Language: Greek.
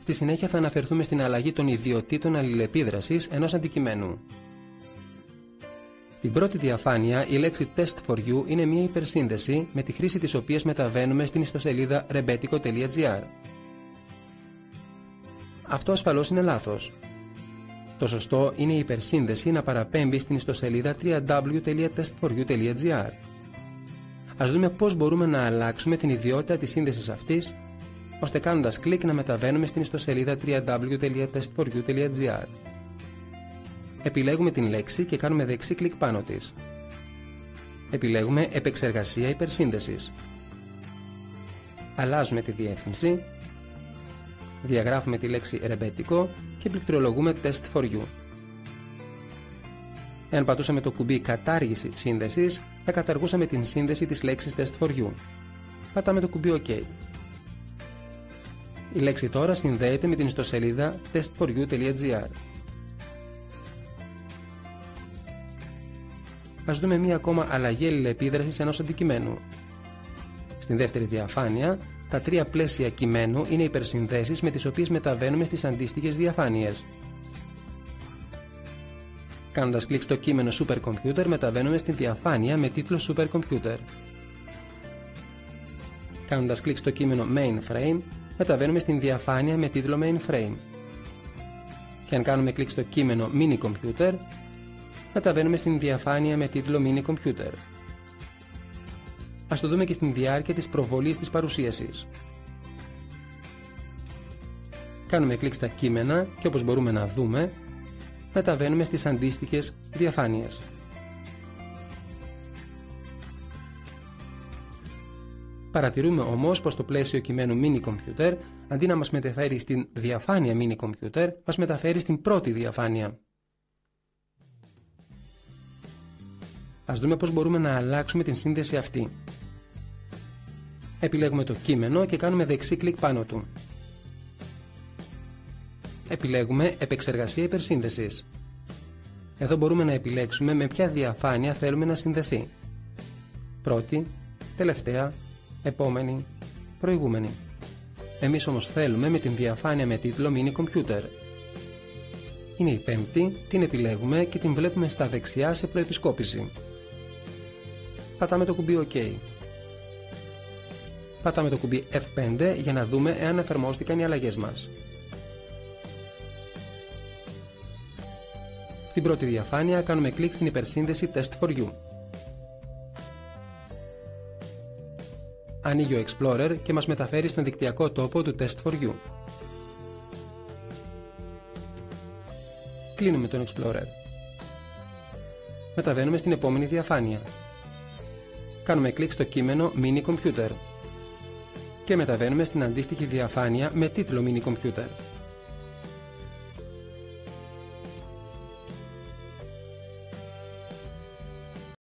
Στη συνέχεια θα αναφερθούμε στην αλλαγή των ιδιωτήτων αλληλεπίδρασης ενός αντικειμένου. Στην πρώτη διαφάνεια η λέξη Test for You είναι μια υπερσύνδεση με τη χρήση της οποίας μεταβαίνουμε στην ιστοσελίδα rebetiko.gr. Αυτό ασφαλώς είναι λάθος. Το σωστό είναι η υπερσύνδεση να παραπέμπει στην ιστοσελίδα www.testforyou.gr. Ας δούμε πώς μπορούμε να αλλάξουμε την ιδιότητα της σύνδεσης αυτής, ώστε κάνοντας κλικ να μεταβαίνουμε στην ιστοσελίδα www.testforyou.gr. Επιλέγουμε την λέξη και κάνουμε δεξί κλικ πάνω της. Επιλέγουμε επεξεργασία υπερσύνδεσης. Αλλάζουμε τη διεύθυνση. Διαγράφουμε τη λέξη Rebetiko και πληκτρολογούμε Test for You. Εάν πατούσαμε το κουμπί Κατάργηση σύνδεσης, θα καταργούσαμε την σύνδεση της λέξης Test for You. Πατάμε το κουμπί OK. Η λέξη τώρα συνδέεται με την ιστοσελίδα testforyou.gr. Ας δούμε μία ακόμα αλλαγή αλληλεπίδρασης ενός αντικειμένου. Στην δεύτερη διαφάνεια, τα τρία πλαίσια κειμένου είναι υπερσυνδέσεις με τις οποίες μεταβαίνουμε στις αντίστοιχες διαφάνειες. Κάνοντας κλικ στο κείμενο Supercomputer, μεταβαίνουμε στην διαφάνεια με τίτλο Supercomputer. Κάνοντας κλικ στο κείμενο Mainframe, μεταβαίνουμε στην διαφάνεια με τίτλο Mainframe. Και αν κάνουμε κλικ στο κείμενο Mini Computer, μεταβαίνουμε στην διαφάνεια με τίτλο Mini Computer. Ας το δούμε και στην διάρκεια της προβολής της παρουσίασης. Κάνουμε κλικ στα κείμενα και όπως μπορούμε να δούμε, μεταβαίνουμε στις αντίστοιχες διαφάνειες. Παρατηρούμε όμως πως το πλαίσιο κειμένου Mini Computer, αντί να μας μεταφέρει στην διαφάνεια Mini Computer, μας μεταφέρει στην πρώτη διαφάνεια. Ας δούμε πώς μπορούμε να αλλάξουμε την σύνδεση αυτή. Επιλέγουμε το κείμενο και κάνουμε δεξί κλικ πάνω του. Επιλέγουμε Επεξεργασία υπερσύνδεσης. Εδώ μπορούμε να επιλέξουμε με ποια διαφάνεια θέλουμε να συνδεθεί. Πρώτη, τελευταία, επόμενη, προηγούμενη. Εμείς όμως θέλουμε με την διαφάνεια με τίτλο Mini Computer. Είναι η πέμπτη, την επιλέγουμε και την βλέπουμε στα δεξιά σε προεπισκόπηση. Πατάμε το κουμπί OK. Πατάμε το κουμπί F5 για να δούμε εάν εφαρμόστηκαν οι αλλαγές μας. Στην πρώτη διαφάνεια κάνουμε κλικ στην υπερσύνδεση Test for You. Ανοίγει ο Explorer και μας μεταφέρει στον δικτυακό τόπο του Test for You. Κλείνουμε τον Explorer. Μεταβαίνουμε στην επόμενη διαφάνεια. Κάνουμε κλικ στο κείμενο Mini Computer και μεταβαίνουμε στην αντίστοιχη διαφάνεια με τίτλο Mini Computer.